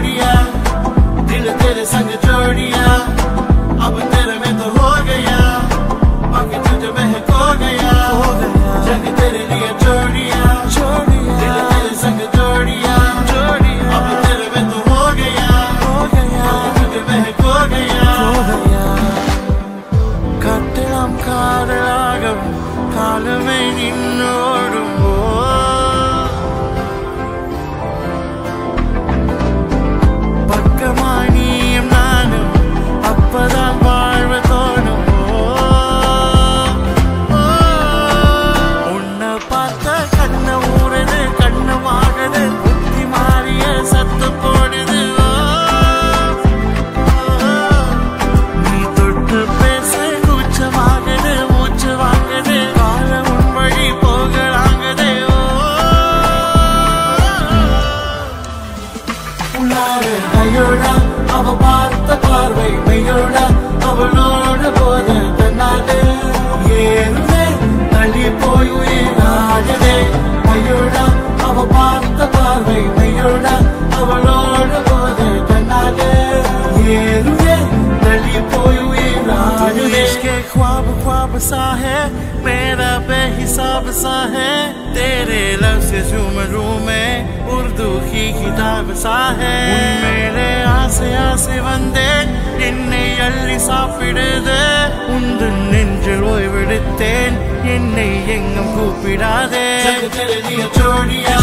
जोड़िया दिल तेरे संग जोड़िया अब तेरे में तो हो गया बाकी तुझे मैं खो गया जग तेरे लिए जोड़िया दिल तेरे संग जोड़िया अब तेरे में तो हो गया बाकी तुझे मैं खो गया कटलम कादलागम काल में निन्नोडुम பக்கமானியும் நானும் அப்பதான் வாழ்வு தோணும் உன்னை பார்த்த கண்ண ஊறுது கண்ணு வாடுது புத்தி மாறிய சத்து போடுது நீ தொட்டு பேச கூச்சமாகுது மூச்சு வாங்குது காலம் உன் வழி போகலாங்குது உள்ளாறு கையோடா அவ பார்த்த பார்வை மெய்யோடா அவளோட போத தன்னாடு ஏறுதே தள்ளி போய் உயிராடுதே மையோடா அவ பார்த்த பார்வை மெய்யோடா அவளோட போத தன்னாடு ஏறுதே தள்ளி போய் उड़ाने के ख्वाब ख्वाब सा है मेरा बेहिसाब सा है तेरे लफ्ज़ से झूम रूमे उर्दू की किताब सा है मेरे आसे आसे वंदे என்னை அள்ளி சாப்பிடுது உந்தன் நெஞ்சில் ஓய்வெடுத்தேன் என்னை எங்கும் கூப்பிடாதே तेरे लिए जोड़िया